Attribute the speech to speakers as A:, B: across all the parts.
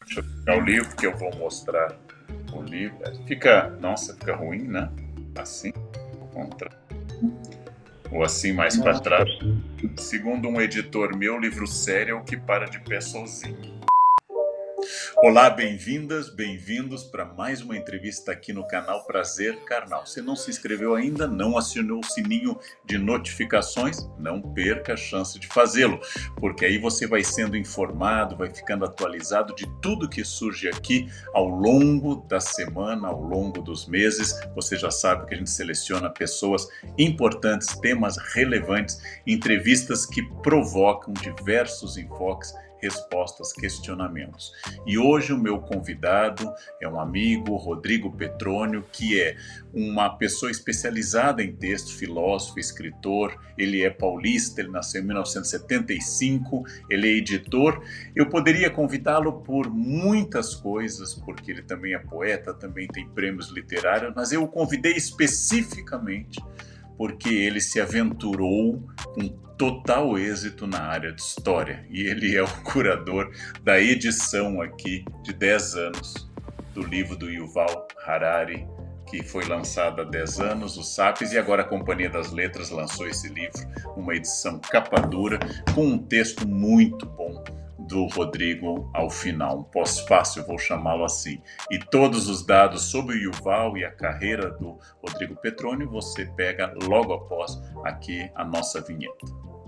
A: Deixa eu pegar o livro que eu vou mostrar o livro. Fica ruim, né? Assim, contra. Ou assim mais para trás. Segundo um editor meu, livro sério é o que para de pé sozinho. Olá, bem-vindas, bem-vindos para mais uma entrevista aqui no canal Prazer Carnal. Se não se inscreveu ainda, não acionou o sininho de notificações, não perca a chance de fazê-lo, porque aí você vai sendo informado, vai ficando atualizado de tudo que surge aqui ao longo da semana, ao longo dos meses. Você já sabe que a gente seleciona pessoas importantes, temas relevantes, entrevistas que provocam diversos enfoques, respostas, questionamentos. E hoje o meu convidado é um amigo, Rodrigo Petrônio, que é uma pessoa especializada em texto, filósofo, escritor. Ele é paulista, ele nasceu em 1975, ele é editor. Eu poderia convidá-lo por muitas coisas, porque ele também é poeta, também tem prêmios literários, mas eu o convidei especificamente porque ele se aventurou com total êxito na área de história. E ele é o curador da edição aqui de 10 anos do livro do Yuval Harari, que foi lançado há 10 anos, o Sapiens, e agora a Companhia das Letras lançou esse livro, uma edição capa dura, com um texto muito bom do Rodrigo ao final, um pós-fácil, vou chamá-lo assim. E todos os dados sobre o Yuval e a carreira do Rodrigo Petrônio você pega logo após aqui a nossa vinheta.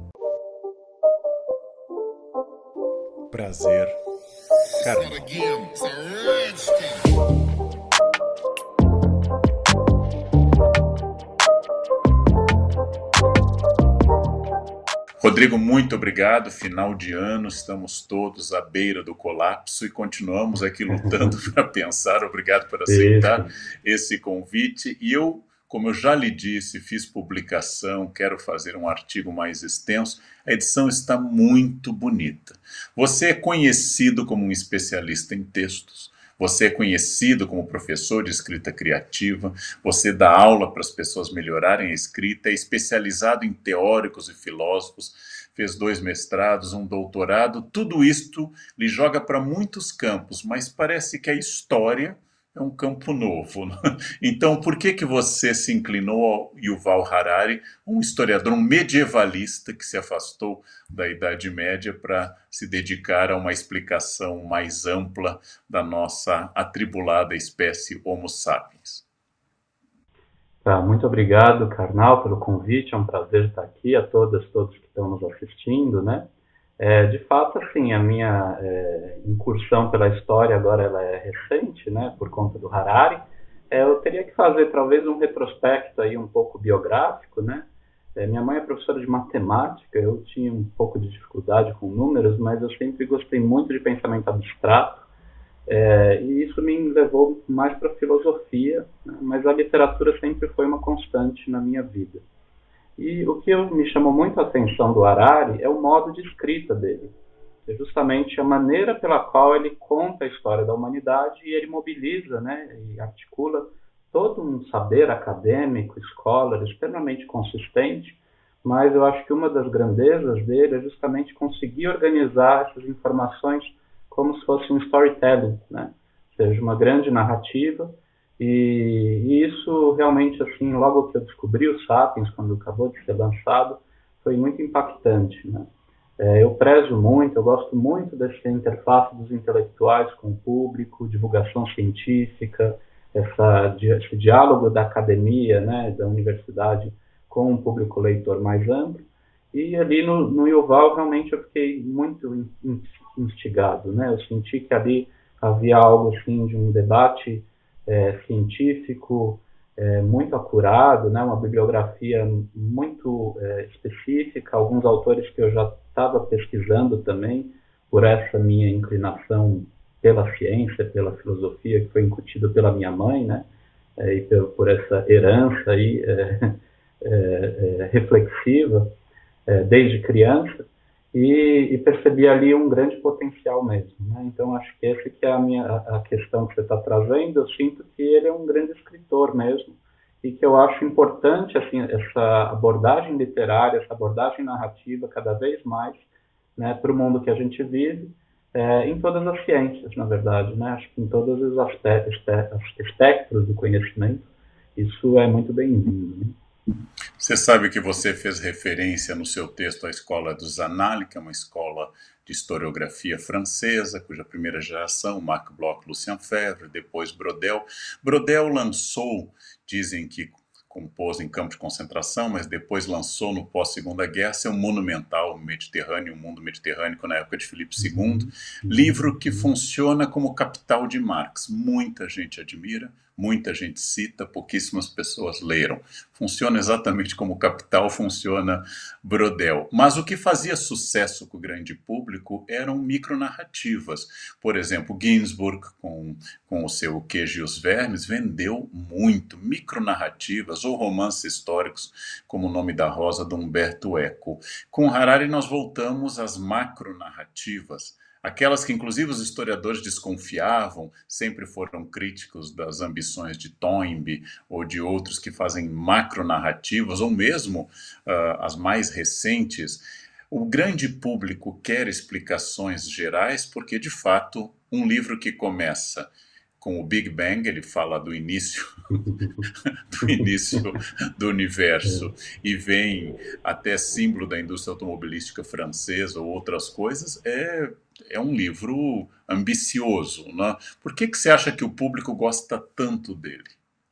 A: Prazer Carnal. Rodrigo, muito obrigado. Final de ano, estamos todos à beira do colapso e continuamos aqui lutando para pensar. Obrigado por aceitar esse convite. E eu, como eu já lhe disse, fiz publicação, quero fazer um artigo mais extenso. A edição está muito bonita. Você é conhecido como um especialista em textos. Você é conhecido como professor de escrita criativa, você dá aula para as pessoas melhorarem a escrita, é especializado em teóricos e filósofos, fez 2 mestrados, um doutorado, tudo isto lhe joga para muitos campos, mas parece que a história é um campo novo. Né? Então, por que você se inclinou ao Yuval Harari, um historiador, um medievalista que se afastou da Idade Média para se dedicar a uma explicação mais ampla da nossa atribulada espécie Homo sapiens?
B: Muito obrigado, Karnal, pelo convite. É um prazer estar aqui, a todos que estão nos assistindo, né? De fato, assim, a minha incursão pela história agora ela é recente, né, por conta do Harari. Eu teria que fazer talvez um retrospecto aí um pouco biográfico, né? Minha mãe é professora de matemática, eu tinha um pouco de dificuldade com números, mas eu sempre gostei muito de pensamento abstrato, e isso me levou mais para a filosofia, né? Mas a literatura sempre foi uma constante na minha vida. E o que me chamou muito a atenção do Harari é o modo de escrita dele. É justamente a maneira pela qual ele conta a história da humanidade e ele mobiliza, né, e articula todo um saber acadêmico, scholar, extremamente consistente, mas eu acho que uma das grandezas dele é justamente conseguir organizar essas informações como se fosse um storytelling, né? Ou seja, uma grande narrativa. E isso realmente, assim, logo que eu descobri o Sapiens, quando acabou de ser lançado, foi muito impactante, né? Eu prezo muito, eu gosto muito dessa interface dos intelectuais com o público, divulgação científica, esse diálogo da academia, né, da universidade com um público leitor mais amplo. E ali no Yuval, realmente, eu fiquei muito instigado, né? Eu senti que ali havia algo, assim, de um debate científico muito acurado, né? Uma bibliografia muito específica, alguns autores que eu já estava pesquisando também, por essa minha inclinação pela ciência, pela filosofia, que foi incutido pela minha mãe, né? E por essa herança aí, reflexiva, desde criança, e percebi ali um grande potencial mesmo, né? Então acho que essa que é a questão que você está trazendo. Eu sinto que ele é um grande escritor mesmo, e que eu acho importante, assim, essa abordagem literária, essa abordagem narrativa cada vez mais, né, para o mundo que a gente vive, em todas as ciências, na verdade, né? Acho que em todos os espectros do conhecimento, isso é muito bem-vindo, né?
A: Você sabe que você fez referência no seu texto à escola do Zanalli, que é uma escola de historiografia francesa, cuja primeira geração, Marc Bloch, Lucien Febvre, depois Brodel. Brodel lançou, dizem que compôs em campo de concentração, mas depois lançou no pós-Segunda Guerra seu monumental Mediterrâneo, o Mundo Mediterrâneo, na época de Filipe II, livro que funciona como capital de Marx. Muita gente admira, muita gente cita, pouquíssimas pessoas leram. Funciona exatamente como Capital funciona Brodel. Mas o que fazia sucesso com o grande público eram micronarrativas. Por exemplo, Ginsburg, com o seu O Queijo e os Vermes, vendeu muito. Micronarrativas ou romances históricos, como O Nome da Rosa, de Humberto Eco. Com Harari nós voltamos às macronarrativas, aquelas que inclusive os historiadores desconfiavam, sempre foram críticos das ambições de Toynbee ou de outros que fazem macronarrativas, ou mesmo as mais recentes. O grande público quer explicações gerais porque, de fato, um livro que começa com o Big Bang, ele fala do início do início do universo e vem até símbolo da indústria automobilística francesa ou outras coisas, é um livro ambicioso, né? Por que você acha que o público gosta tanto dele?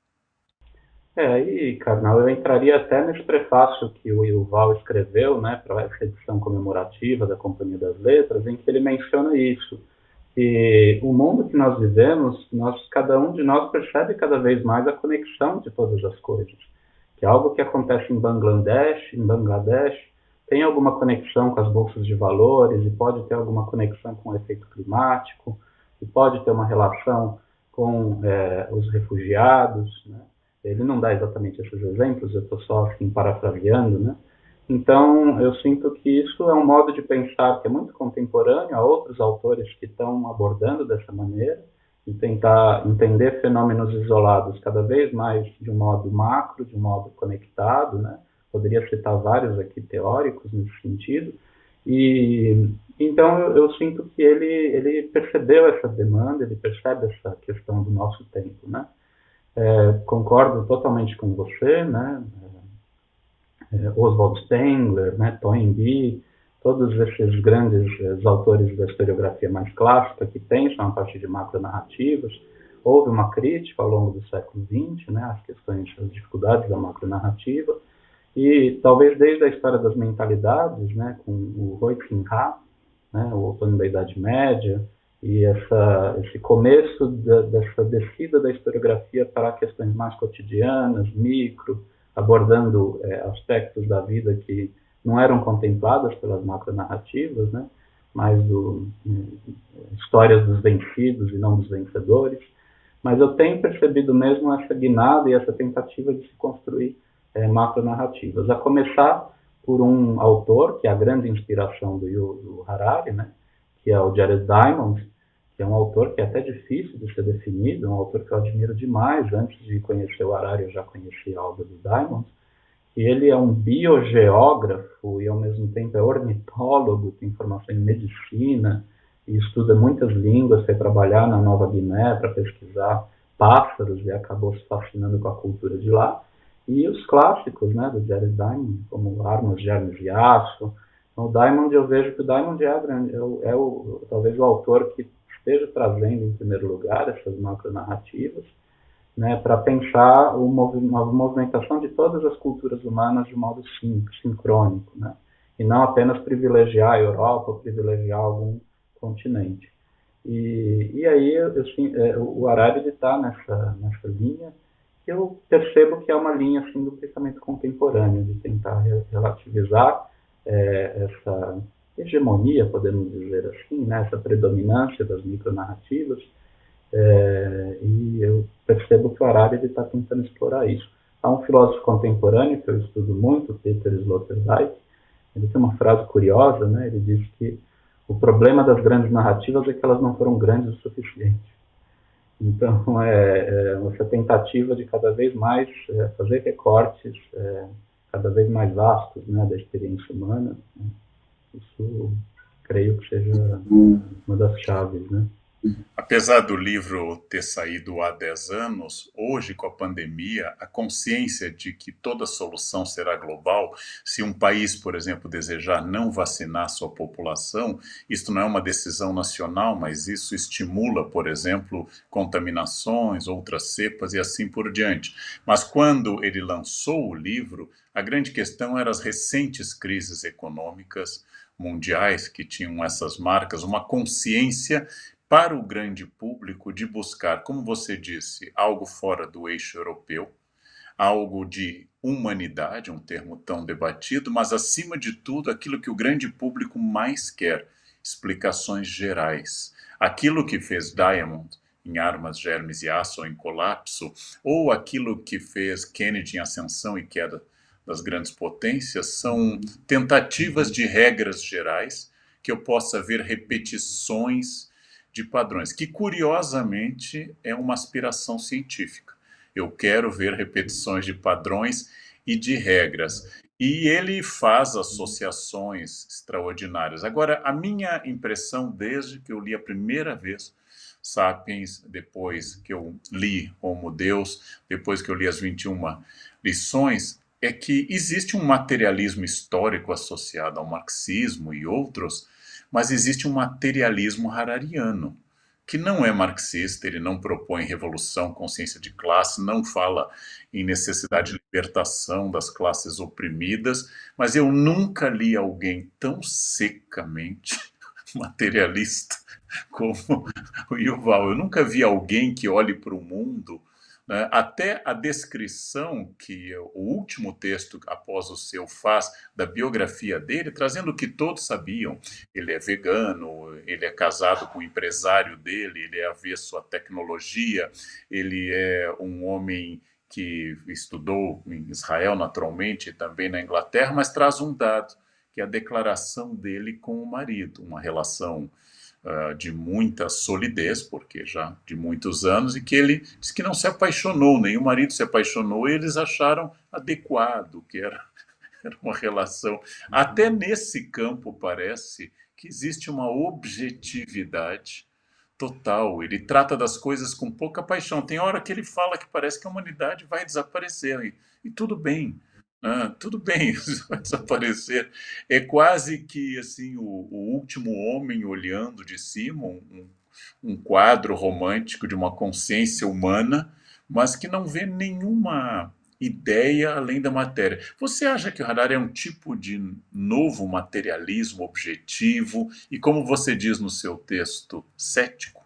B: Aí, Karnal, eu entraria até nesse prefácio que o Yuval escreveu, né, para essa edição comemorativa da Companhia das Letras, em que ele menciona isso. E o mundo que nós vivemos, cada um de nós percebe cada vez mais a conexão de todas as coisas. Que algo que acontece em Bangladesh, tem alguma conexão com as bolsas de valores e pode ter alguma conexão com o efeito climático e pode ter uma relação com os refugiados, né? Ele não dá exatamente esses exemplos, eu estou só assim parafraseando, né? Então, eu sinto que isso é um modo de pensar que é muito contemporâneo a outros autores que estão abordando dessa maneira e tentar entender fenômenos isolados cada vez mais de um modo macro, de um modo conectado, né? Poderia citar vários aqui teóricos nesse sentido. E então eu sinto que ele percebeu essa demanda, ele percebe essa questão do nosso tempo, né? Concordo totalmente com você, né? Oswald Spengler, né, Toynbee, todos esses grandes autores da historiografia mais clássica que pensam a partir de macronarrativas. Houve uma crítica ao longo do século XX, né, às questões, às dificuldades da macronarrativa, e talvez desde a história das mentalidades, né, com o Rui Sinha, né, o outono da Idade Média, e esse começo dessa descida da historiografia para questões mais cotidianas, micro, abordando aspectos da vida que não eram contemplados pelas macronarrativas, né, mas histórias dos vencidos e não dos vencedores. Mas eu tenho percebido mesmo essa guinada e essa tentativa de se construir macronarrativas, a começar por um autor que é a grande inspiração do Harari, né, que é o Jared Diamond, que é um autor que é até difícil de ser definido, um autor que eu admiro demais. Antes de conhecer o Harari, eu já conheci a obra do Diamond. E ele é um biogeógrafo e, ao mesmo tempo, é ornitólogo, tem formação em medicina e estuda muitas línguas, foi trabalhar na Nova Guiné para pesquisar pássaros e acabou se fascinando com a cultura de lá. E os clássicos, né, do Jared Diamond, como Armas, Germes e Aço. Então, o Diamond, eu vejo que o Diamond talvez o autor que esteja trazendo, em primeiro lugar, essas macronarrativas, né, para pensar a movimentação de todas as culturas humanas de modo sincrônico, né, e não apenas privilegiar a Europa ou privilegiar algum continente. E aí o Harari está nessa linha, que eu percebo que é uma linha assim, do pensamento contemporâneo, de tentar relativizar essa hegemonia, podemos dizer assim, né, essa predominância das micronarrativas, e eu percebo que o Harari está tentando explorar isso. Há um filósofo contemporâneo que eu estudo muito, Peter Sloterdijk, ele tem uma frase curiosa, né, ele diz que o problema das grandes narrativas é que elas não foram grandes o suficiente. Então, essa tentativa de cada vez mais fazer recortes cada vez mais vastos, né, da experiência humana, né, isso creio que seja uma das chaves, né?
A: Apesar do livro ter saído há 10 anos, hoje, com a pandemia, a consciência de que toda solução será global, se um país, por exemplo, desejar não vacinar sua população, isto não é uma decisão nacional, mas isso estimula, por exemplo, contaminações, outras cepas e assim por diante. Mas quando ele lançou o livro, a grande questão era as recentes crises econômicas mundiais que tinham essas marcas, uma consciência para o grande público de buscar, como você disse, algo fora do eixo europeu, algo de humanidade, um termo tão debatido, mas acima de tudo, aquilo que o grande público mais quer, explicações gerais. Aquilo que fez Diamond em Armas, Germes e Aço em Colapso, ou aquilo que fez Kennedy em Ascensão e Queda das Grandes Potências, são tentativas de regras gerais que eu possa ver repetições de padrões, que curiosamente é uma aspiração científica. Eu quero ver repetições de padrões e de regras. E ele faz associações extraordinárias. Agora, a minha impressão, desde que eu li a primeira vez Sapiens, depois que eu li Homo Deus, depois que eu li as 21 lições, é que existe um materialismo histórico associado ao marxismo e outros, mas existe um materialismo harariano, que não é marxista, ele não propõe revolução, consciência de classe, não fala em necessidade de libertação das classes oprimidas, mas eu nunca li alguém tão secamente materialista como o Yuval. Eu nunca vi alguém que olhe para o mundo, né? Até a descrição que o último texto após o seu faz da biografia dele, trazendo o que todos sabiam. Ele é vegano, ele é casado com o empresário dele, ele é avesso à tecnologia, ele é um homem que estudou em Israel naturalmente e também na Inglaterra, mas traz um dado, que é a declaração dele com o marido, uma relação de muita solidez, porque já de muitos anos, e que ele disse que não se apaixonou, nem o marido se apaixonou, e eles acharam adequado, que era uma relação. Até nesse campo parece que existe uma objetividade total. Ele trata das coisas com pouca paixão. Tem hora que ele fala que parece que a humanidade vai desaparecer, e tudo bem. Tudo bem, isso vai desaparecer. É quase que assim o último homem olhando de cima, um quadro romântico de uma consciência humana, mas que não vê nenhuma ideia além da matéria. Você acha que o Harari é um tipo de novo materialismo objetivo e, como você diz no seu texto, cético?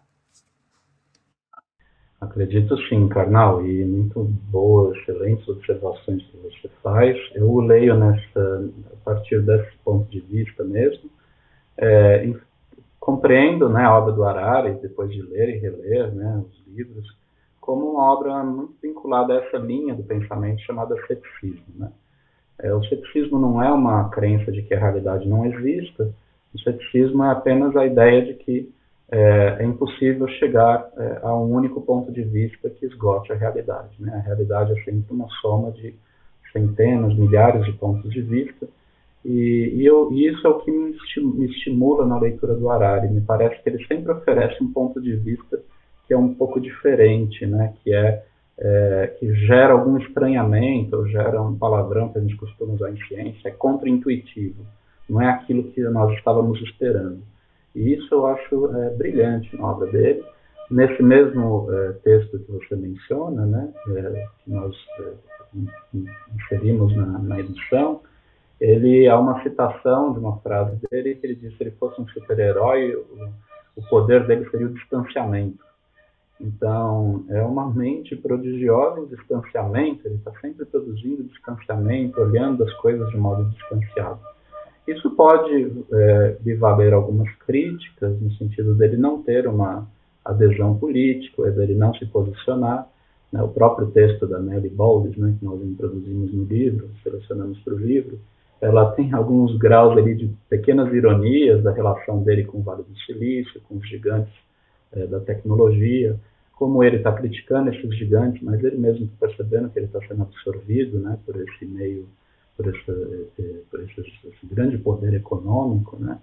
B: Acredito sim, Karnal, e muito boas, excelentes observações que você faz. Eu o leio a partir desse ponto de vista mesmo. Compreendo, né, a obra do Harari, depois de ler e reler, né, os livros, como uma obra muito vinculada a essa linha do pensamento chamada ceticismo, né? O ceticismo não é uma crença de que a realidade não exista. O ceticismo é apenas a ideia de que é impossível chegar a um único ponto de vista que esgote a realidade, né? A realidade é sempre uma soma de centenas, milhares de pontos de vista, e isso é o que me estimula na leitura do Harari. Me parece que ele sempre oferece um ponto de vista que é um pouco diferente, né? Que gera algum estranhamento, ou gera um palavrão que a gente costuma usar em ciência, é contra-intuitivo, não é aquilo que nós estávamos esperando. E isso eu acho brilhante na obra dele. Nesse mesmo texto que você menciona, né, que nós inserimos na edição, há uma citação de uma frase dele que ele diz que se ele fosse um super-herói, o poder dele seria o distanciamento. Então, é uma mente prodigiosa em distanciamento, ele está sempre produzindo distanciamento, olhando as coisas de modo distanciado. Isso pode lhe valer algumas críticas, no sentido dele não ter uma adesão política, dele não se posicionar. Né? O próprio texto da Nelly Baldes, né, que nós introduzimos no livro, selecionamos para o livro, ela tem alguns graus ali de pequenas ironias da relação dele com o Vale do Silício, com os gigantes da tecnologia, como ele está criticando esses gigantes, mas ele mesmo está percebendo que ele está sendo absorvido, né, por esse meio, por esse grande poder econômico, né?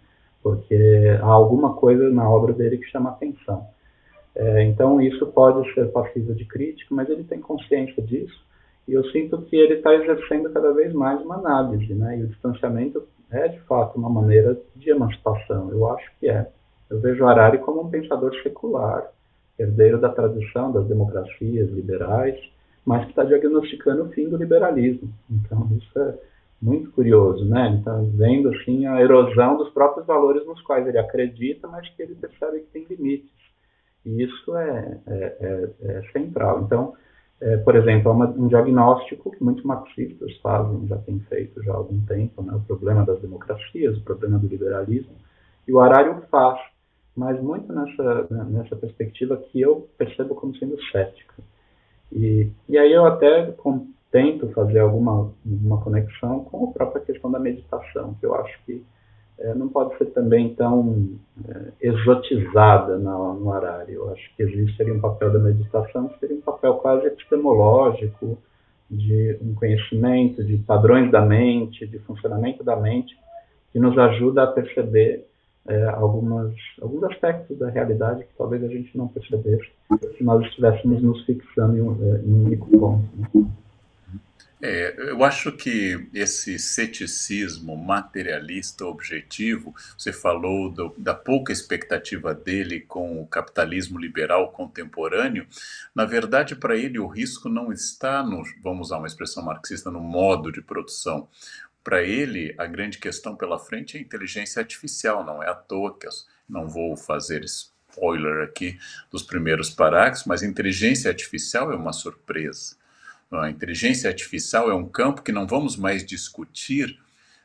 B: porque há alguma coisa na obra dele que chama atenção. Então isso pode ser passível de crítica, mas ele tem consciência disso, e eu sinto que ele está exercendo cada vez mais uma análise, né? E o distanciamento é, de fato, uma maneira de emancipação, eu acho que é. Eu vejo Harari como um pensador secular, herdeiro da tradição das democracias liberais, mas que está diagnosticando o fim do liberalismo. Então isso é muito curioso, né? Então, vendo assim a erosão dos próprios valores nos quais ele acredita, mas que ele percebe que tem limites. E isso é central. Então, por exemplo, é um diagnóstico que muitos marxistas fazem, já têm feito já há algum tempo, né? O problema das democracias, o problema do liberalismo, e o Harari o faz, mas muito nessa perspectiva que eu percebo como sendo cética. E aí eu até tento fazer uma conexão com a própria questão da meditação, que eu acho que não pode ser também tão exotizada no Harari. Eu acho que existe ali um papel da meditação que seria um papel quase epistemológico, de um conhecimento, de padrões da mente, de funcionamento da mente, que nos ajuda a perceber alguns aspectos da realidade que talvez a gente não percebesse se nós estivéssemos nos fixando em um único ponto, né?
A: Eu acho que esse ceticismo materialista objetivo, você falou da pouca expectativa dele com o capitalismo liberal contemporâneo, na verdade, para ele o risco não está no, vamos usar uma expressão marxista, no modo de produção. Para ele, a grande questão pela frente é a inteligência artificial, não é à toa que não vou fazer spoiler aqui dos primeiros parágrafos, mas inteligência artificial é uma surpresa. A inteligência artificial é um campo que não vamos mais discutir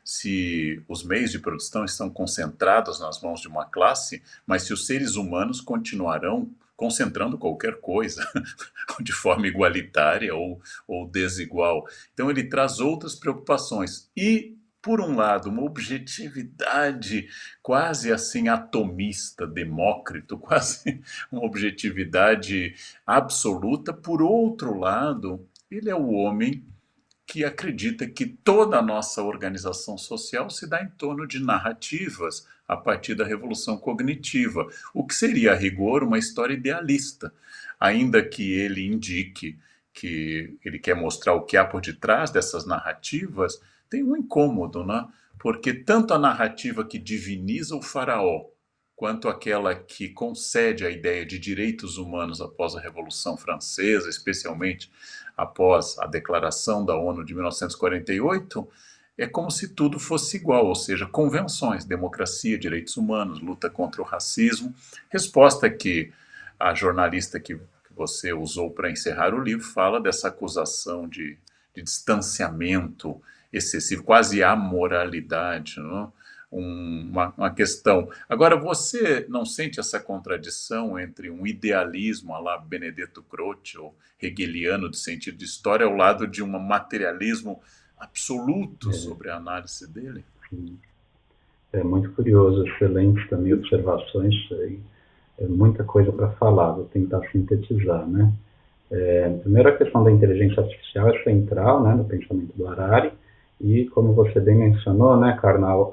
A: se os meios de produção estão concentrados nas mãos de uma classe, mas se os seres humanos continuarão concentrando qualquer coisa de forma igualitária ou desigual. Então ele traz outras preocupações e, por um lado, uma objetividade quase assim atomista, Demócrito, quase uma objetividade absoluta. Por outro lado, ele é o homem que acredita que toda a nossa organização social se dá em torno de narrativas a partir da revolução cognitiva, o que seria, a rigor, uma história idealista, ainda que ele indique que ele quer mostrar o que há por detrás dessas narrativas. Tem um incômodo, né? Porque tanto a narrativa que diviniza o faraó, quanto aquela que concede a ideia de direitos humanos após a Revolução Francesa, especialmente após a Declaração da ONU de 1948, é como se tudo fosse igual, ou seja, convenções, democracia, direitos humanos, luta contra o racismo. Resposta que a jornalista que você usou para encerrar o livro fala dessa acusação de distanciamento excessivo, quase amoralidade, não? Uma questão. Agora, você não sente essa contradição entre um idealismo à la Benedetto Croce ou hegeliano de sentido de história ao lado de um materialismo absoluto sobre a análise dele?
B: Sim. É muito curioso, excelentes também observações, muita coisa para falar, vou tentar sintetizar, né? Primeiro, a questão da inteligência artificial é central, né, no pensamento do Harari. E, como você bem mencionou, né, Karnal,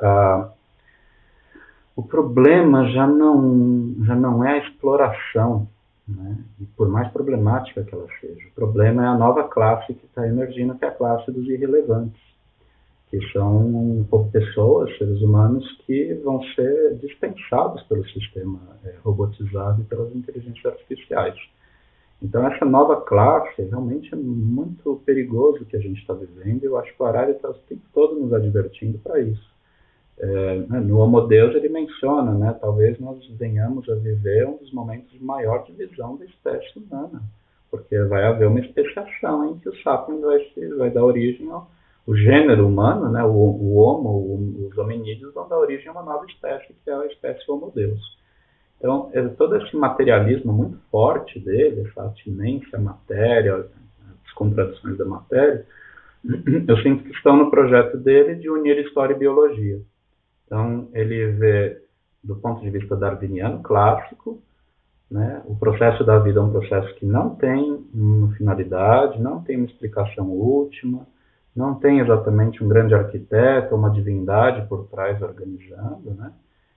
B: o problema já não é a exploração, né, e por mais problemática que ela seja. O problema é a nova classe que está emergindo, que é a classe dos irrelevantes, que são pessoas, seres humanos, que vão ser dispensados pelo sistema robotizado e pelas inteligências artificiais. Então, essa nova classe realmente é muito perigoso que a gente está vivendo, e eu acho que o Harari está o tempo todo nos advertindo para isso. No Homo Deus ele menciona, né, talvez nós venhamos a viver um dos momentos de maior divisão da espécie humana, porque vai haver uma especiação em que o sapiens vai dar origem ao gênero humano, né, o Homo, os hominídeos vão dar origem a uma nova espécie, que é a espécie Homo Deus. Então, todo esse materialismo muito forte dele, essa atinência à matéria, as contradições da matéria, eu sinto que estão no projeto dele de unir história e biologia. Então, ele vê, do ponto de vista darwiniano clássico, né, o processo da vida é um processo que não tem uma finalidade, não tem uma explicação última, não tem exatamente um grande arquiteto, uma divindade por trás organizando, né?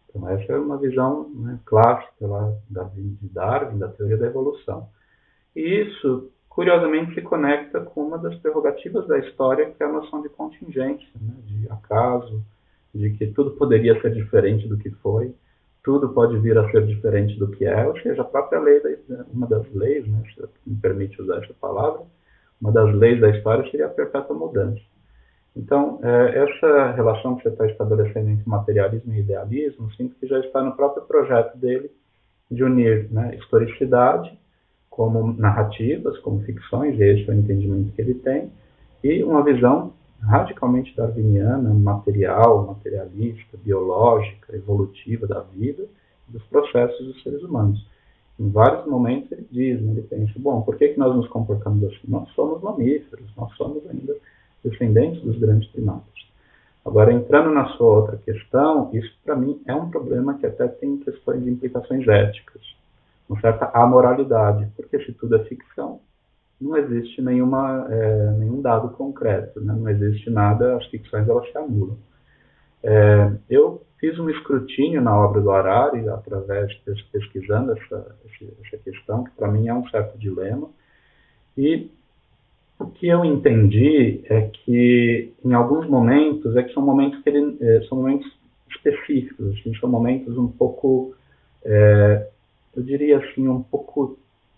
B: Então, essa é uma visão, né, clássica lá de Darwin, da teoria da evolução. E isso, curiosamente, se conecta com uma das prerrogativas da história, que é a noção de contingência, né, de acaso, de que tudo poderia ser diferente do que foi, tudo pode vir a ser diferente do que é, ou seja, a própria lei, uma das leis, né, se me permite usar essa palavra, uma das leis da história seria a perpétua mudança. Então, essa relação que você está estabelecendo entre materialismo e idealismo, sinto que já está no próprio projeto dele de unir, né, historicidade como narrativas, como ficções, e esse é o entendimento que ele tem, e uma visão radicalmente darwiniana, material, materialista, biológica, evolutiva da vida e dos processos dos seres humanos. Em vários momentos ele diz, né, ele pensa, bom, por que nós nos comportamos assim? Nós somos mamíferos, nós somos ainda descendentes dos grandes primatas. Agora, entrando na sua outra questão, isso para mim é um problema que até tem questões de implicações éticas, uma certa amoralidade, porque se tudo é ficção, não existe nenhum dado concreto, né? Não existe nada, as ficções elas se anulam. Eu fiz um escrutínio na obra do Harari, através de pesquisando essa questão, que para mim é um certo dilema, e o que eu entendi é que, em alguns momentos, são momentos são momentos específicos, assim, são momentos um pouco, eu diria assim, um pouco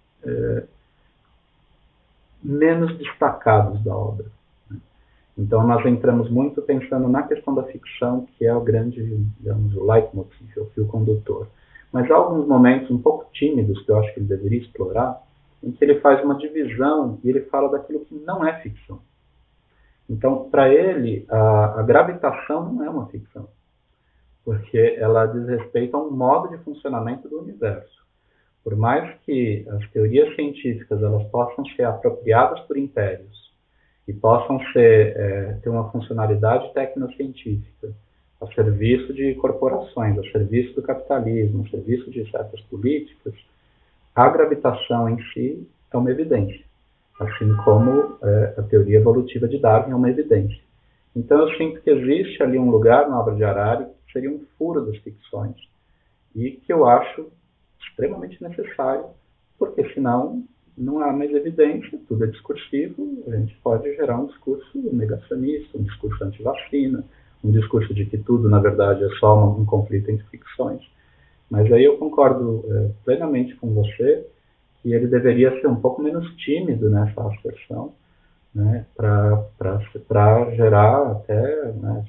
B: menos destacados da obra. Então, nós entramos muito pensando na questão da ficção, que é o grande, digamos, o leitmotiv, o fio condutor. Mas há alguns momentos um pouco tímidos que eu acho que ele deveria explorar, em que ele faz uma divisão e ele fala daquilo que não é ficção. Então, para ele, a gravitação não é uma ficção, porque ela diz respeito a um modo de funcionamento do universo. Por mais que as teorias científicas elas possam ser apropriadas por impérios e possam ter uma funcionalidade tecnocientífica a serviço de corporações, a serviço do capitalismo, a serviço de certas políticas, a gravitação em si é uma evidência, assim como a teoria evolutiva de Darwin é uma evidência. Então eu sinto que existe ali um lugar na obra de Harari que seria um furo das ficções e que eu acho extremamente necessário, porque senão não há mais evidência, tudo é discursivo, a gente pode gerar um discurso negacionista, um discurso anti-vacina, um discurso de que tudo, na verdade, é só um conflito entre ficções. Mas aí eu concordo plenamente com você que ele deveria ser um pouco menos tímido nessa asserção, né, para gerar até, né,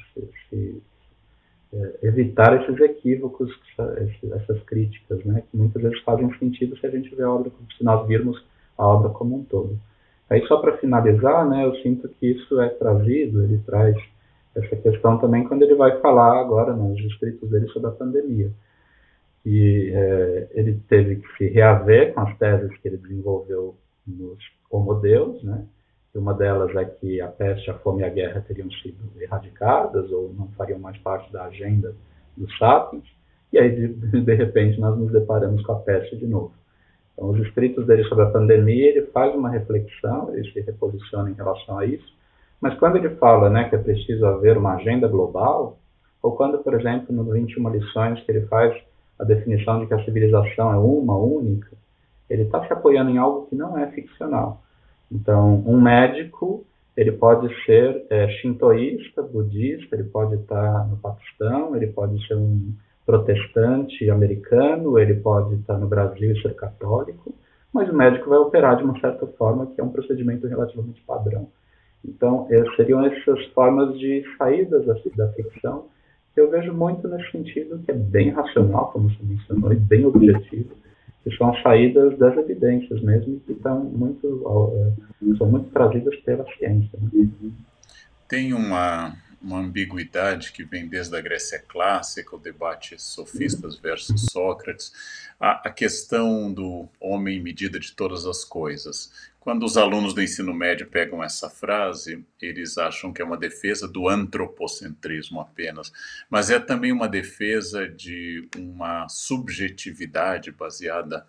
B: evitar esses equívocos, essas críticas, né, que muitas vezes fazem sentido se a gente vê a obra, se nós virmos a obra como um todo. Aí só para finalizar, né, eu sinto que isso é trazido, ele traz essa questão também quando ele vai falar agora nos escritos dele sobre a pandemia. E ele teve que se reaver com as teses que ele desenvolveu nos homodeus, né? E uma delas é que a peste, a fome e a guerra teriam sido erradicadas ou não fariam mais parte da agenda dos sapiens, e aí de repente nós nos deparamos com a peste de novo. Então os escritos dele sobre a pandemia, ele faz uma reflexão, ele se reposiciona em relação a isso, mas quando ele fala, né, que é preciso haver uma agenda global, ou quando, por exemplo, no 21 lições que ele faz a definição de que a civilização é uma, única, ele está se apoiando em algo que não é ficcional. Então, um médico, ele pode ser shintoísta, budista, ele pode estar no Paquistão, ele pode ser um protestante americano, ele pode estar no Brasil e ser católico, mas o médico vai operar de uma certa forma que é um procedimento relativamente padrão. Então, seriam essas formas de saídas da ficção que eu vejo muito nesse sentido, que é bem racional, como você mencionou, e bem objetivo, que são saídas das evidências mesmo, que são muito trazidas pela ciência. Né?
A: Tem uma ambiguidade que vem desde a Grécia clássica, o debate sofistas versus Sócrates, a questão do homem medida de todas as coisas. Quando os alunos do ensino médio pegam essa frase, eles acham que é uma defesa do antropocentrismo apenas, mas é também uma defesa de uma subjetividade baseada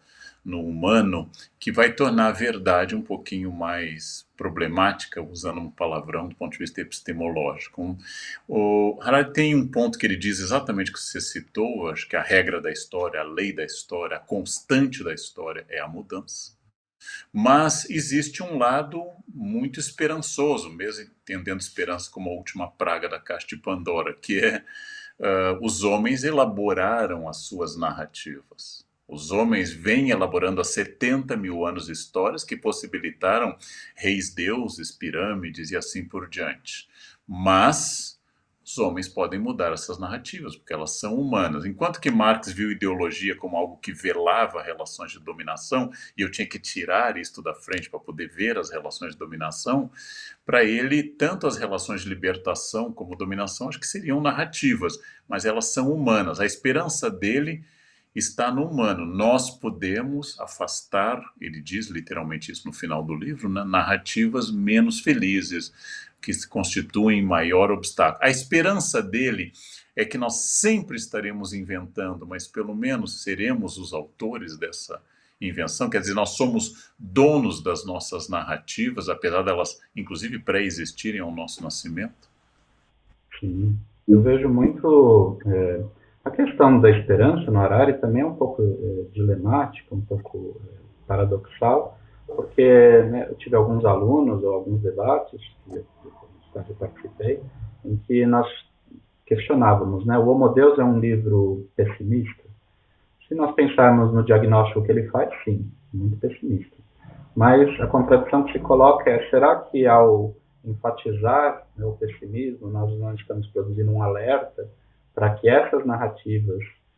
A: no humano que vai tornar a verdade um pouquinho mais problemática, usando um palavrão do ponto de vista epistemológico. O Harari tem um ponto que ele diz exatamente o que você citou, acho que a regra da história, a lei da história, a constante da história é a mudança. Mas existe um lado muito esperançoso, mesmo entendendo esperança como a última praga da caixa de Pandora, que é os homens elaboraram as suas narrativas. Os homens vêm elaborando há 70 mil anos histórias que possibilitaram reis deuses, pirâmides e assim por diante. Mas os homens podem mudar essas narrativas, porque elas são humanas. Enquanto que Marx viu ideologia como algo que velava relações de dominação, e eu tinha que tirar isto da frente para poder ver as relações de dominação, para ele, tanto as relações de libertação como dominação, acho que seriam narrativas, mas elas são humanas. A esperança dele está no humano. Nós podemos afastar, ele diz literalmente isso no final do livro, né, narrativas menos felizes, que se constituem maior obstáculo. A esperança dele é que nós sempre estaremos inventando, mas pelo menos seremos os autores dessa invenção, quer dizer, nós somos donos das nossas narrativas, apesar delas, inclusive, pré-existirem ao nosso nascimento.
B: Sim, eu vejo muito a questão da esperança no Harari também é um pouco dilemática, um pouco paradoxal, porque né, eu tive alguns alunos ou alguns debates que eu participei, em que nós questionávamos, né, o Homo Deus é um livro pessimista? Se nós pensarmos no diagnóstico que ele faz, sim, muito pessimista. Mas a contradição que se coloca é, será que ao enfatizar né, o pessimismo, nós não estamos produzindo um alerta para que essas narrativas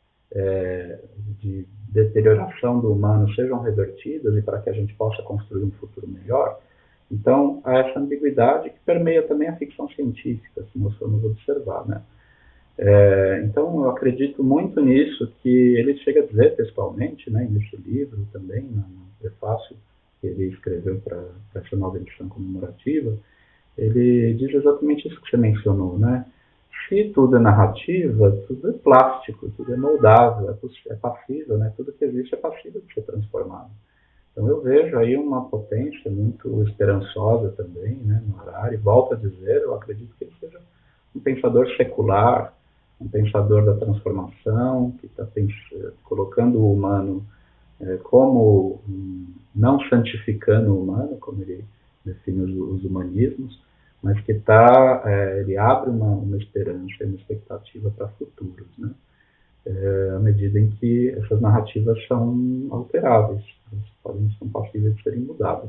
B: de deterioração do humano sejam revertidas e para que a gente possa construir um futuro melhor? Então, há essa ambiguidade que permeia também a ficção científica, se nós formos observar, né? Então, eu acredito muito nisso, que ele chega a dizer textualmente, né, nesse livro também, no prefácio que ele escreveu para essa nova edição comemorativa, ele diz exatamente isso que você mencionou, né? Se tudo é narrativa, tudo é plástico, tudo é moldável, é passível, né? Tudo que existe é passível de ser transformado. Então eu vejo aí uma potência muito esperançosa também, né, no Harari. Volto a dizer, eu acredito que ele seja um pensador secular, um pensador da transformação, que está colocando o humano como não santificando o humano, como ele define os humanismos, mas que ele abre uma esperança e uma expectativa para futuros, né? À medida em que essas narrativas são alteráveis, são passíveis de serem mudadas.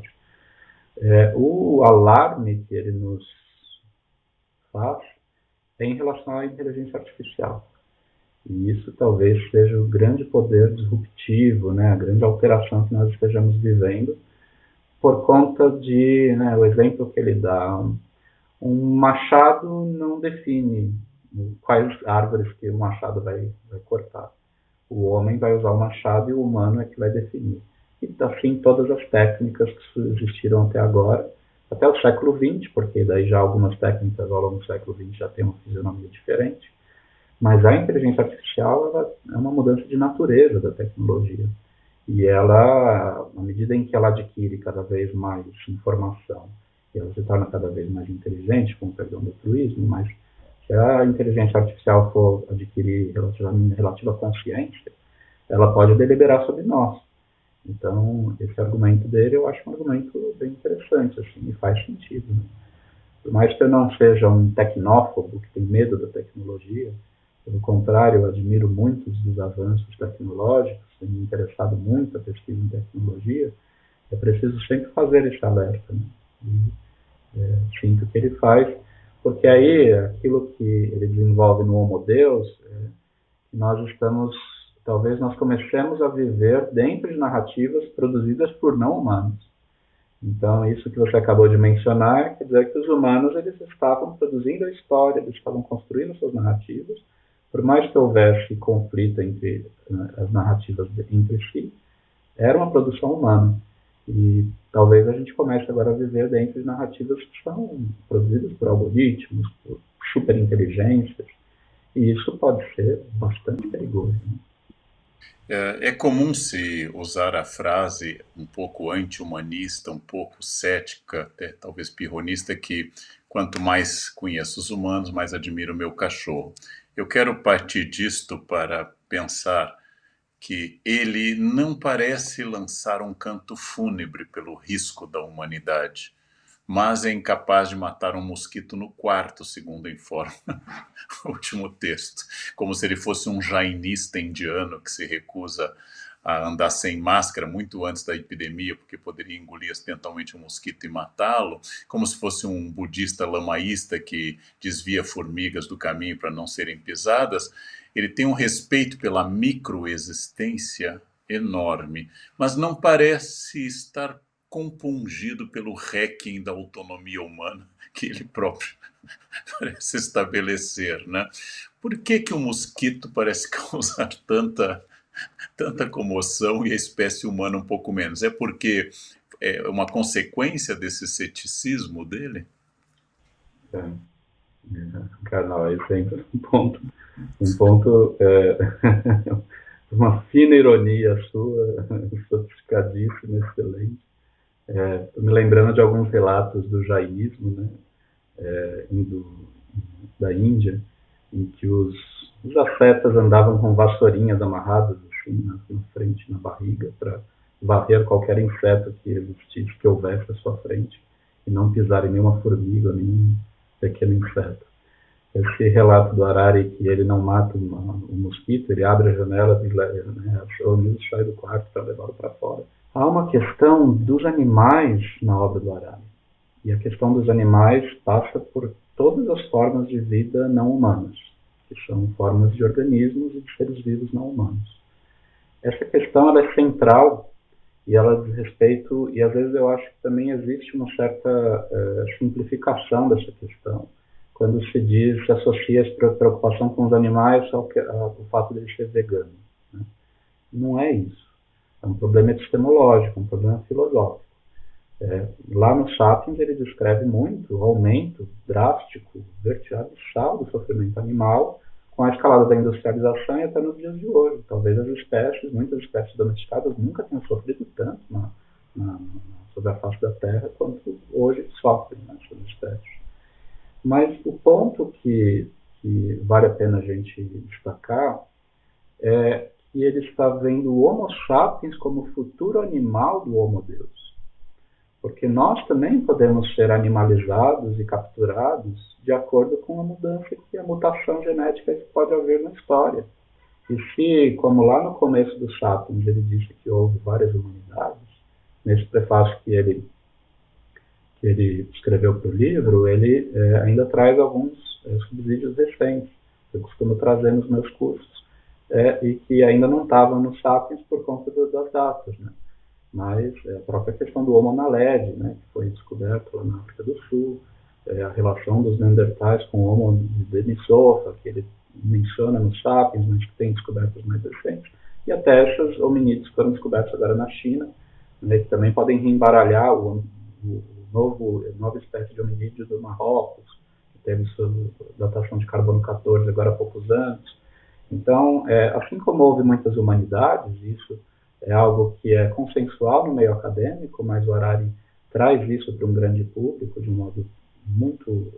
B: O alarme que ele nos faz é em relação à inteligência artificial. E isso talvez seja o grande poder disruptivo, né, a grande alteração que nós estejamos vivendo, por conta de, né, o exemplo que ele dá, um machado não define quais árvores que o machado vai cortar. O homem vai usar o machado e o humano é que vai definir. E assim todas as técnicas que existiram até agora, até o século XX, porque daí já algumas técnicas ao longo do século XX já têm uma fisionomia diferente. Mas a inteligência artificial ela é uma mudança de natureza da tecnologia. E ela, à medida em que ela adquire cada vez mais informação, e ela se torna cada vez mais inteligente, com o perdão do truísmo, mas se a inteligência artificial for adquirir relativa consciência, ela pode deliberar sobre nós. Então, esse argumento dele eu acho um argumento bem interessante, assim, e faz sentido. Né? Por mais que eu não seja um tecnófobo que tem medo da tecnologia, pelo contrário, eu admiro muitos dos avanços tecnológicos, tenho me interessado muito a pesquisa em tecnologia, é preciso sempre fazer esse alerta. Né? E sinto que ele faz, porque aí aquilo que ele desenvolve no Homo Deus, nós estamos, talvez nós comecemos a viver dentro de narrativas produzidas por não humanos. Então, isso que você acabou de mencionar, quer dizer que os humanos eles estavam produzindo a história, eles estavam construindo suas narrativas, por mais que houvesse conflito entre as narrativas entre si, era uma produção humana. E talvez a gente comece agora a viver dentro de narrativas que são produzidas por algoritmos, por superinteligências, e isso pode ser bastante perigoso. Né?
A: É comum se usar a frase um pouco anti-humanista, um pouco cética, até talvez pirronista, que quanto mais conheço os humanos, mais admiro o meu cachorro. Eu quero partir disto para pensar que ele não parece lançar um canto fúnebre pelo risco da humanidade, mas é incapaz de matar um mosquito no quarto, segundo informa o último texto, como se ele fosse um jainista indiano que se recusa a andar sem máscara muito antes da epidemia, porque poderia engolir acidentalmente um mosquito e matá-lo, como se fosse um budista lamaísta que desvia formigas do caminho para não serem pisadas. Ele tem um respeito pela microexistência enorme, mas não parece estar compungido pelo requiem da autonomia humana que ele próprio parece estabelecer, né? Por que que o mosquito parece causar tanta comoção e a espécie humana um pouco menos? É porque é uma consequência desse ceticismo dele?
B: É, Carnal, aí sempre um ponto, uma fina ironia sua, sofisticadíssima, excelente. Tô me lembrando de alguns relatos do jainismo, né, indo, da Índia, em que os ascetas andavam com vassourinhas amarradas assim, na frente, na barriga, para varrer qualquer inseto que existisse, que houvesse à sua frente, e não pisar em nenhuma formiga, nenhum pequeno inseto. Esse relato do Harari, que ele não mata um mosquito, ele abre a janela e sai do quarto para levá-lo para fora. Há uma questão dos animais na obra do Harari. E a questão dos animais passa por todas as formas de vida não humanas, que são formas de organismos e de seres vivos não humanos. Essa questão ela é central e ela diz respeito, e às vezes eu acho que também existe uma certa simplificação dessa questão, quando se associa a preocupação com os animais ao fato de ele ser vegano. Né? Não é isso. É um problema epistemológico, um problema filosófico. Lá no Sapiens ele descreve muito o aumento drástico, vertical do sofrimento animal com a escalada da industrialização e até nos dias de hoje. Talvez muitas espécies domesticadas nunca tenham sofrido tanto sobre a face da Terra quanto hoje sofrem essas espécies. Mas o ponto que vale a pena a gente destacar é que ele está vendo o Homo sapiens como futuro animal do Homo Deus. Porque nós também podemos ser animalizados e capturados de acordo com a mudança e a mutação genética que pode haver na história. E se, como lá no começo do Sapiens, ele disse que houve várias humanidades, nesse prefácio que ele escreveu para o livro, ele ainda traz alguns subsídios recentes, que eu costumo trazer nos meus cursos, e que ainda não estavam no Sapiens por conta das datas, né? Mas a própria questão do Homo naledi, né, que foi descoberto lá na África do Sul, a relação dos Neandertais com o Homo denisova, que ele menciona no Sapiens, mas que tem descobertas mais recentes, e até esses hominídeos que foram descobertos agora na China, né, que também podem reembaralhar o nova espécie de hominídeo do Marrocos, que teve sua datação de carbono 14 agora há poucos anos. Então, assim como houve muitas humanidades, isso é algo que é consensual no meio acadêmico, mas o Harari traz isso para um grande público de um modo muito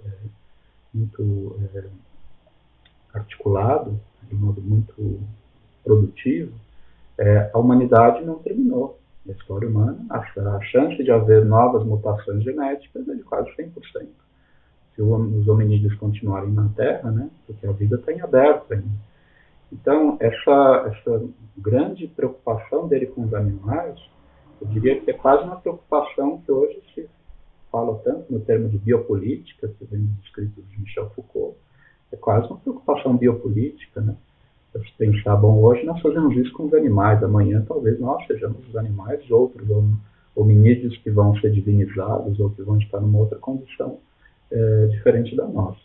B: articulado, de um modo muito produtivo. A humanidade não terminou. A história humana, a chance de haver novas mutações genéticas é de quase 100%. Se os hominídeos continuarem na Terra, né, porque a vida está em aberto ainda. Então, essa grande preocupação dele com os animais, eu diria que é quase uma preocupação que hoje se fala tanto no termo de biopolítica, que vem dos escritos de Michel Foucault, é quase uma preocupação biopolítica, né? Se pensar, bom, hoje nós fazemos isso com os animais, amanhã talvez nós sejamos os animais, outros hominídeos que vão ser divinizados ou que vão estar numa outra condição diferente da nossa.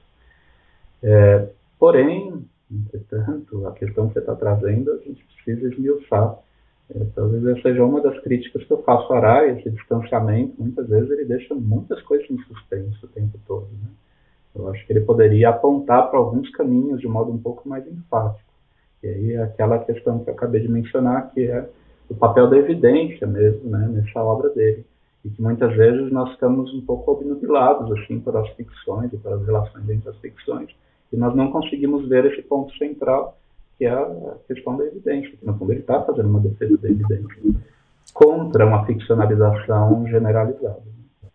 B: Porém, entretanto, a questão que você está trazendo, a gente precisa esmiuçar. Talvez essa seja uma das críticas que eu faço ao Harari, esse distanciamento, muitas vezes ele deixa muitas coisas em suspenso o tempo todo, né? Eu acho que ele poderia apontar para alguns caminhos de modo um pouco mais enfático. E aí aquela questão que eu acabei de mencionar, que é o papel da evidência mesmo, né, nessa obra dele. E que muitas vezes nós ficamos um pouco obnubilados assim, pelas ficções e pelas relações entre as ficções, e nós não conseguimos ver esse ponto central, que é a questão da evidência. No fundo, ele está fazendo uma defesa da evidência contra uma ficcionalização generalizada.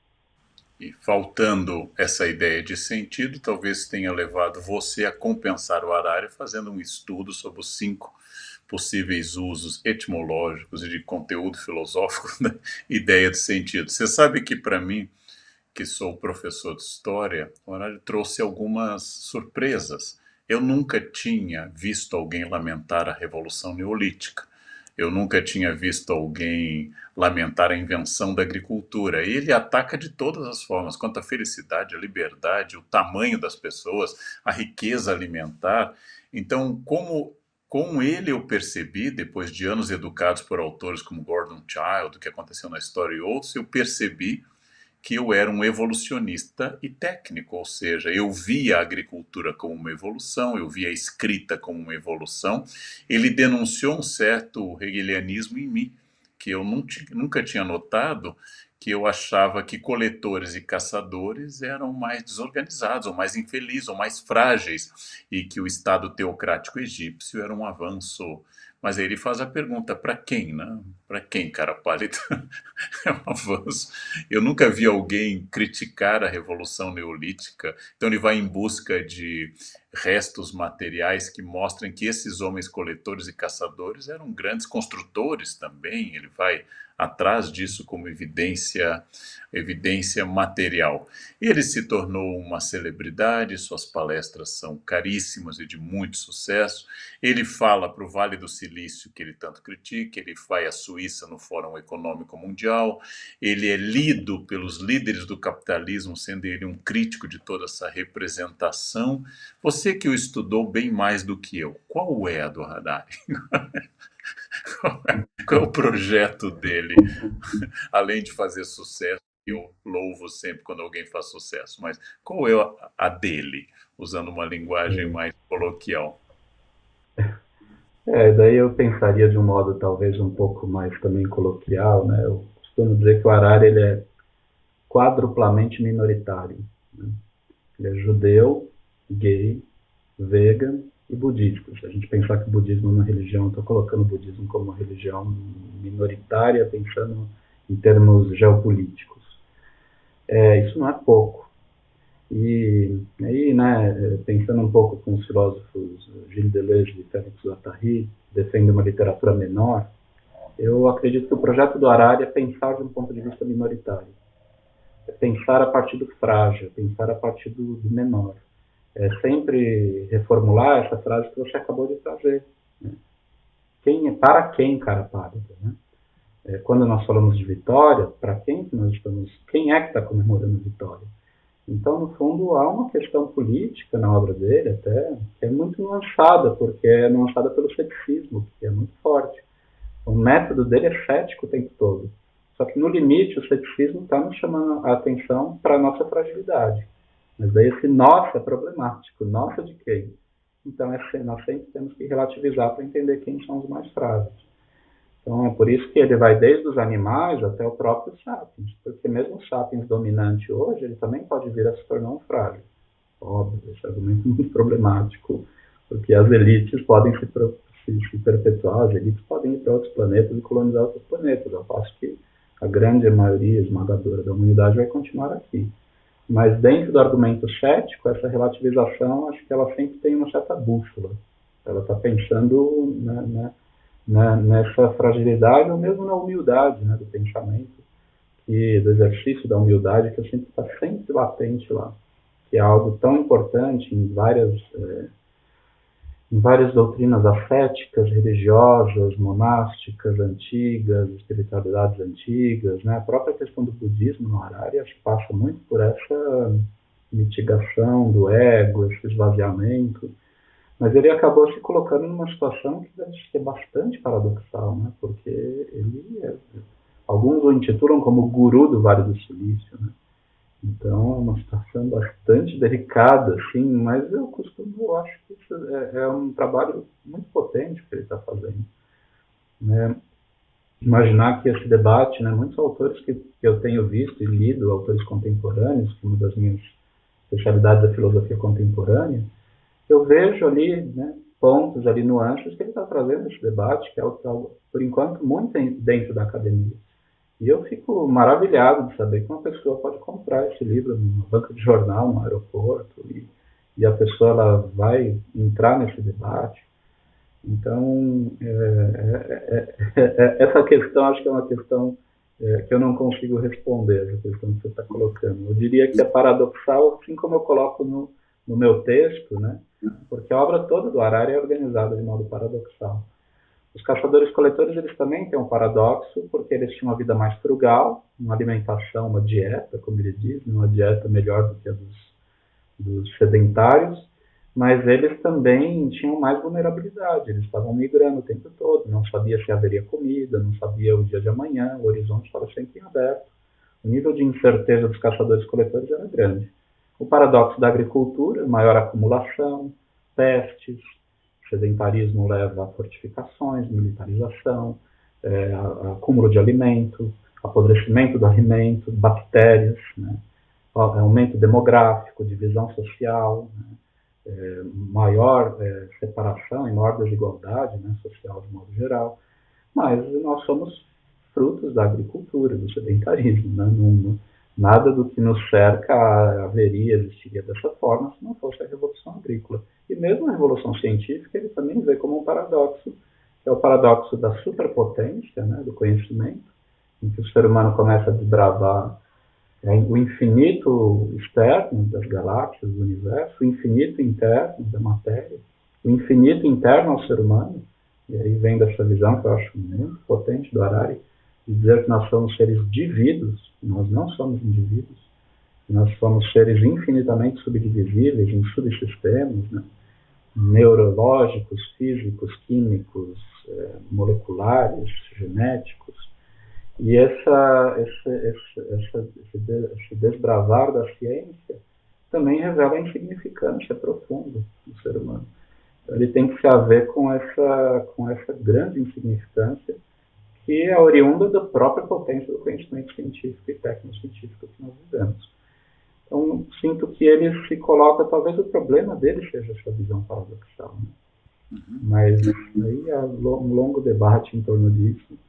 A: E faltando essa ideia de sentido, talvez tenha levado você a compensar o Harari fazendo um estudo sobre os 5 possíveis usos etimológicos e de conteúdo filosófico da ideia de sentido. Você sabe que, para mim, que sou professor de história, o Harari trouxe algumas surpresas. Eu nunca tinha visto alguém lamentar a Revolução Neolítica. Eu nunca tinha visto alguém lamentar a invenção da agricultura. E ele ataca de todas as formas, quanto à felicidade, a liberdade, o tamanho das pessoas, a riqueza alimentar. Então, como com ele eu percebi, depois de anos educados por autores como Gordon Childe, o que aconteceu na história e outros, eu percebi que eu era um evolucionista e técnico, ou seja, eu via a agricultura como uma evolução, eu via a escrita como uma evolução. Ele denunciou um certo hegelianismo em mim, que eu nunca tinha notado, que eu achava que coletores e caçadores eram mais desorganizados, ou mais infelizes, ou mais frágeis, e que o Estado teocrático egípcio era um avanço. Mas aí ele faz a pergunta, para quem, né? Para quem, cara pálido? É um avanço. Eu nunca vi alguém criticar a Revolução Neolítica, então ele vai em busca de restos materiais que mostrem que esses homens coletores e caçadores eram grandes construtores também, ele vai atrás disso como evidência material. Ele se tornou uma celebridade, suas palestras são caríssimas e de muito sucesso. Ele fala para o Vale do Silício, que ele tanto critica, ele vai à Suíça no Fórum Econômico Mundial, ele é lido pelos líderes do capitalismo, sendo ele um crítico de toda essa representação. Você que o estudou bem mais do que eu, qual é a do Harari? Qual é o projeto dele? Além de fazer sucesso, eu louvo sempre quando alguém faz sucesso, mas qual é a dele, usando uma linguagem mais coloquial?
B: Daí eu pensaria de um modo talvez um pouco mais também coloquial, né? Eu costumo dizer que o Harari ele é quadruplamente minoritário, né? Ele é judeu, gay, vegan e budista. Se a gente pensar que o budismo é uma religião, estou colocando o budismo como uma religião minoritária, pensando em termos geopolíticos. Isso não é pouco. E aí, né, pensando um pouco com os filósofos Gilles Deleuze e Félix Guattari, defendem uma literatura menor, eu acredito que o projeto do Harari é pensar de um ponto de vista minoritário. É pensar a partir do frágil, pensar a partir do menor. É sempre reformular essa frase que você acabou de trazer. Né? Para quem, cara pálida? Né? Quando nós falamos de vitória, para quem nós estamos? Quem é que está comemorando a vitória? Então, no fundo, há uma questão política na obra dele, até, que é muito nuançada, porque é nuançada pelo ceticismo, que é muito forte. O método dele é cético o tempo todo. Só que, no limite, o ceticismo está nos chamando a atenção para a nossa fragilidade. Mas daí esse nosso é problemático. Nosso de quem? Então, nós sempre temos que relativizar para entender quem são os mais frágeis. Então, é por isso que ele vai desde os animais até o próprio sapiens. Porque mesmo o sapiens dominante hoje, ele também pode vir a se tornar um frágil. Óbvio, esse argumento é muito problemático, porque as elites podem se perpetuar, as elites podem ir para outros planetas e colonizar outros planetas. Eu acho que a grande maioria esmagadora da humanidade vai continuar aqui. Mas dentro do argumento cético, essa relativização, acho que ela sempre tem uma certa bússola. Ela está pensando nessa fragilidade, ou mesmo na humildade, né, do pensamento, do exercício da humildade, que está sempre latente lá. Que é algo tão importante em várias doutrinas ascéticas, religiosas, monásticas, antigas, espiritualidades antigas, né? A própria questão do budismo no Harari acho que passa muito por essa mitigação do ego, esse esvaziamento, mas ele acabou se colocando numa situação que deve ser bastante paradoxal, né? Porque alguns o intitulam como o guru do Vale do Silício, né? Então é uma situação bastante delicada, assim, mas eu acho que é um trabalho muito potente que ele está fazendo, né? Imaginar que esse debate, né, muitos autores que eu tenho visto e lido, autores contemporâneos, que uma das minhas especialidades é filosofia contemporânea, eu vejo ali, né, pontos ali, nuances que ele está trazendo esse debate, que é por enquanto, muito dentro da academia. E eu fico maravilhado de saber que uma pessoa pode comprar esse livro numa banca de jornal, no aeroporto, e a pessoa ela vai entrar nesse debate. Então, essa questão acho que é uma questão que eu não consigo responder, essa questão que você está colocando. Eu diria que é paradoxal, assim como eu coloco no meu texto, né? Porque a obra toda do Harari é organizada de modo paradoxal. Os caçadores-coletores eles também têm um paradoxo, porque eles tinham uma vida mais frugal, uma alimentação, uma dieta, como ele diz, uma dieta melhor do que a dos sedentários, mas eles também tinham mais vulnerabilidade, eles estavam migrando o tempo todo, não sabia se haveria comida, não sabia o dia de amanhã, o horizonte estava sempre em aberto. O nível de incerteza dos caçadores-coletores era grande. O paradoxo da agricultura, maior acumulação, pestes, sedentarismo leva a fortificações, militarização, acúmulo de alimento, apodrecimento do alimento, bactérias, né? Aumento demográfico, divisão social, né? Maior separação e maior desigualdade, né, social de modo geral. Mas nós somos frutos da agricultura, do sedentarismo. Né? Nada do que nos cerca existiria dessa forma se não fosse a Revolução Agrícola. E mesmo a Revolução Científica, ele também vê como um paradoxo, que é o paradoxo da superpotência, né, do conhecimento, em que o ser humano começa a desbravar o infinito externo das galáxias, do universo, o infinito interno da matéria, o infinito interno ao ser humano. E aí vem dessa visão que eu acho muito potente do Harari, de dizer que nós somos seres divíduos, nós não somos indivíduos, nós somos seres infinitamente subdivisíveis em subsistemas, né? Neurológicos, físicos, químicos, moleculares, genéticos. E esse desbravar da ciência também revela a insignificância profunda do ser humano. Então, ele tem que se haver com essa grande insignificância que é oriunda da própria potência do conhecimento científico e técnico-científico que nós vivemos. Então, sinto que ele se coloca, talvez o problema dele seja essa visão paradoxal. Né? Mas aí há um longo debate em torno disso.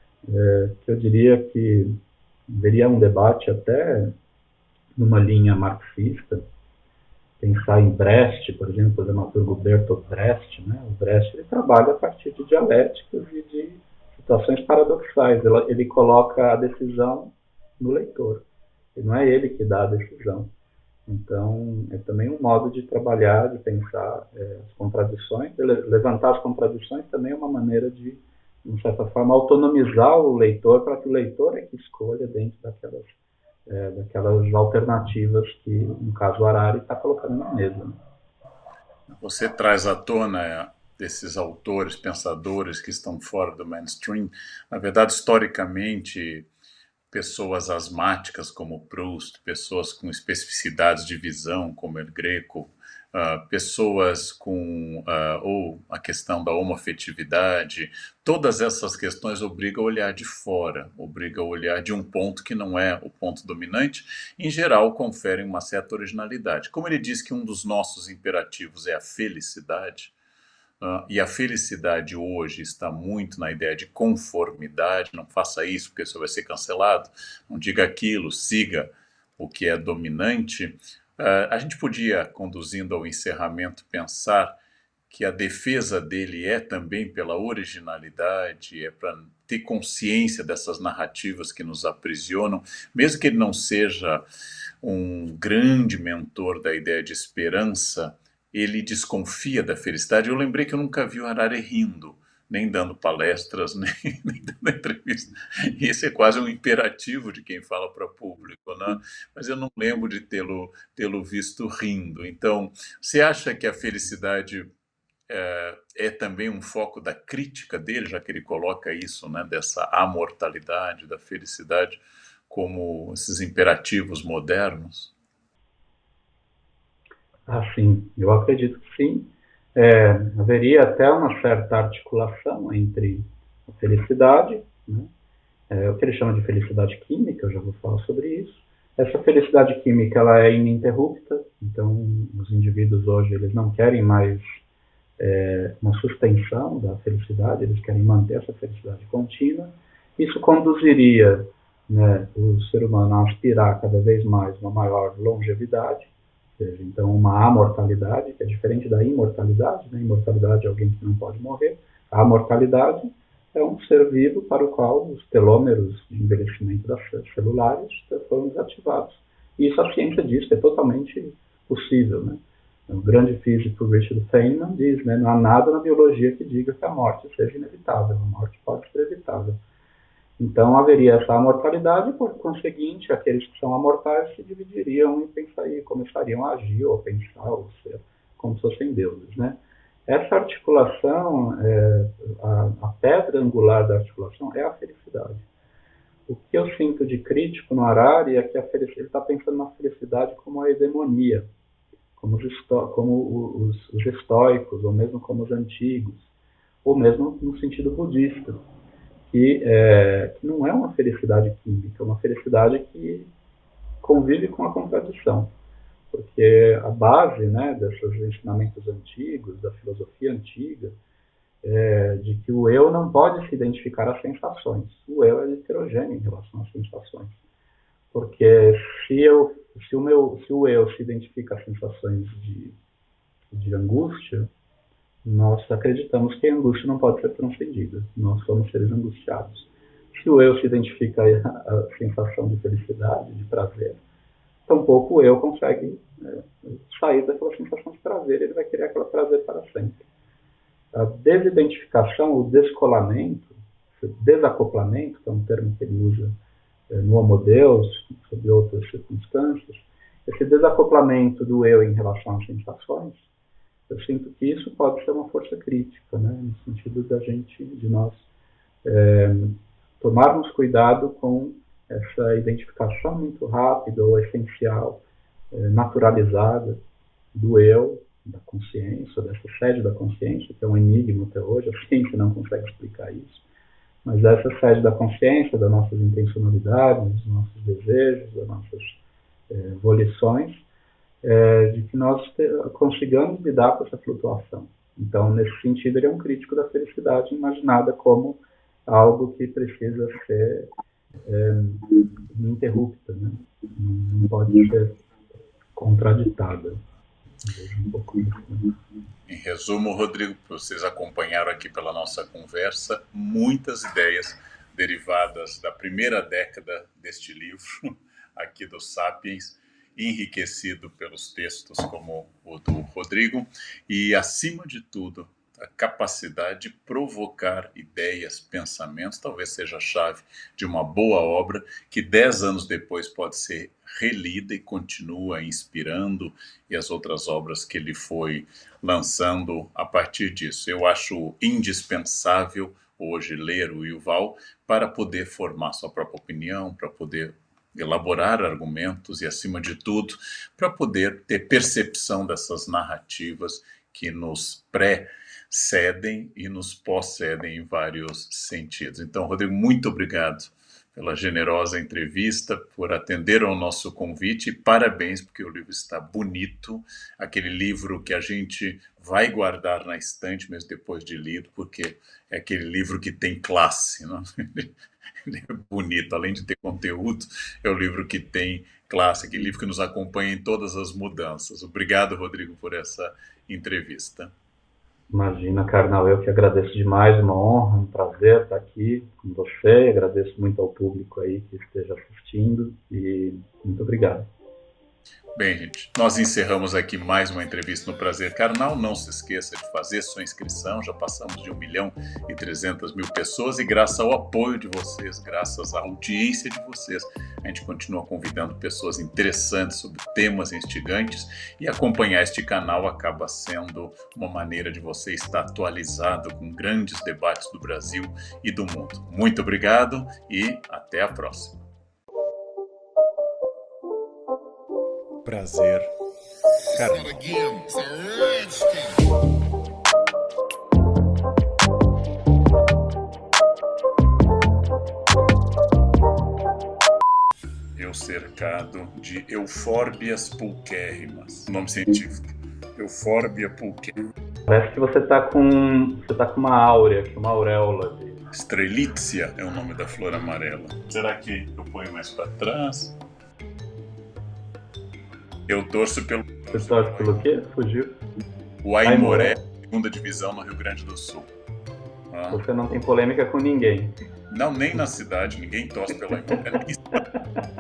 B: Que eu diria que haveria um debate até numa linha marxista, pensar em Brecht, por exemplo, o dramaturgo Bertolt Brecht, né? O Brecht ele trabalha a partir de dialéticas e de situações paradoxais. Ele coloca a decisão no leitor, e não é ele que dá a decisão. Então, é também um modo de trabalhar, de pensar as contradições, levantar as contradições também é uma maneira de certa forma, autonomizar o leitor para que o leitor é que escolha dentro daquelas alternativas que, no caso, o Harari está colocando na mesa. Né?
A: Você traz à tona desses autores, pensadores que estão fora do mainstream. Na verdade, historicamente, pessoas asmáticas como Proust, pessoas com especificidades de visão como El Greco, pessoas com ou a questão da homoafetividade, todas essas questões obrigam a olhar de fora, obrigam a olhar de um ponto que não é o ponto dominante, em geral conferem uma certa originalidade. Como ele diz que um dos nossos imperativos é a felicidade, e a felicidade hoje está muito na ideia de conformidade, não faça isso porque isso vai ser cancelado, não diga aquilo, siga o que é dominante. A gente podia, conduzindo ao encerramento, pensar que a defesa dele é também pela originalidade, é para ter consciência dessas narrativas que nos aprisionam, mesmo que ele não seja um grande mentor da ideia de esperança, ele desconfia da felicidade. Eu lembrei que eu nunca vi o Harari rindo, nem dando palestras, nem dando entrevista. E esse é quase um imperativo de quem fala para público, né? Mas eu não lembro de tê-lo visto rindo. Então, você acha que a felicidade é também um foco da crítica dele, já que ele coloca isso, né, dessa amortalidade, da felicidade, como esses imperativos modernos?
B: Sim, eu acredito que sim. Haveria até uma certa articulação entre a felicidade, né? O que ele chama de felicidade química, eu já vou falar sobre isso. Essa felicidade química ela é ininterrupta, então os indivíduos hoje eles não querem mais uma suspensão da felicidade, eles querem manter essa felicidade contínua. Isso conduziria, né, o ser humano a aspirar cada vez mais uma maior longevidade, ou seja, então uma amortalidade, que é diferente da imortalidade, né? Imortalidade é alguém que não pode morrer, a amortalidade é um ser vivo para o qual os telômeros de envelhecimento das celulares foram desativados. E isso a ciência diz que é totalmente possível, né? O grande físico Richard Feynman diz, né, não há nada na biologia que diga que a morte seja inevitável, a morte pode ser evitável. Então haveria essa amortalidade, por conseguinte, aqueles que são amortais se dividiriam e começariam a agir ou pensar ou ser como se fossem deuses, né? Essa articulação, a pedra angular da articulação é a felicidade. O que eu sinto de crítico no Harari é que ele está pensando na felicidade como a hegemonia, como os estoicos, ou mesmo como os antigos, ou mesmo no sentido budista, que não é uma felicidade química, é uma felicidade que convive com a contradição. Porque a base, né, desses ensinamentos antigos, da filosofia antiga, de que o eu não pode se identificar às sensações. O eu é heterogêneo em relação às sensações. Porque se o eu se identifica às sensações de angústia, nós acreditamos que a angústia não pode ser transcendida. Nós somos seres angustiados. Se o eu se identifica à sensação de felicidade, de prazer, tampouco o eu consegue sair daquela sensação de prazer. Ele vai querer aquele prazer para sempre. A desidentificação, o descolamento, o desacoplamento, que é um termo que ele usa no Homo Deus, sob outras circunstâncias, esse desacoplamento do eu em relação às sensações, eu sinto que isso pode ser uma força crítica, né? No sentido de nós tomarmos cuidado com essa identificação muito rápida ou essencial, naturalizada do eu, da consciência, dessa sede da consciência, que é um enigma até hoje, a ciência não consegue explicar isso, mas essa sede da consciência, das nossas intencionalidades, dos nossos desejos, das nossas volições, de que nós consigamos lidar com essa flutuação. Então, nesse sentido, ele é um crítico da felicidade imaginada como algo que precisa ser ininterrupta, né? Não pode ser contraditada. Um pouco isso, né?
A: Em resumo, Rodrigo, vocês acompanharam aqui pela nossa conversa muitas ideias derivadas da primeira década deste livro, aqui do Sapiens, enriquecido pelos textos como o do Rodrigo e, acima de tudo, a capacidade de provocar ideias, pensamentos, talvez seja a chave de uma boa obra que 10 anos depois pode ser relida e continua inspirando, e as outras obras que ele foi lançando a partir disso. Eu acho indispensável hoje ler o Yuval para poder formar sua própria opinião, para poder elaborar argumentos e, acima de tudo, para poder ter percepção dessas narrativas que nos precedem e nos pós-cedem em vários sentidos. Então, Rodrigo, muito obrigado pela generosa entrevista, por atender ao nosso convite, e parabéns, porque o livro está bonito, aquele livro que a gente vai guardar na estante mesmo depois de lido, porque é aquele livro que tem classe, não? Ele é bonito, além de ter conteúdo, é o livro que tem classe, aquele livro que nos acompanha em todas as mudanças. Obrigado, Rodrigo, por essa entrevista.
B: Imagina, Karnal, eu que agradeço demais, uma honra, um prazer estar aqui com você, agradeço muito ao público aí que esteja assistindo e muito obrigado.
A: Bem, gente, nós encerramos aqui mais uma entrevista no Prazer Carnal. Não se esqueça de fazer sua inscrição, já passamos de 1.300.000 pessoas e graças ao apoio de vocês, graças à audiência de vocês, a gente continua convidando pessoas interessantes sobre temas instigantes, e acompanhar este canal acaba sendo uma maneira de você estar atualizado com grandes debates do Brasil e do mundo. Muito obrigado e até a próxima. Prazer Carnal. cercado de eufórbias pulquérrimas. Nome científico. Euphorbia pulquérrima.
B: Parece que você tá com uma áurea, uma auréola de...
A: Strelitzia é o nome da flor amarela. Será que eu ponho mais para trás? Eu torço pelo...
B: Você torce pelo quê? Fugiu?
A: O Aimoré, segunda divisão no Rio Grande do Sul. Ah.
B: Você não tem polêmica com ninguém.
A: Não, nem na cidade, ninguém torce pelo Aimoré.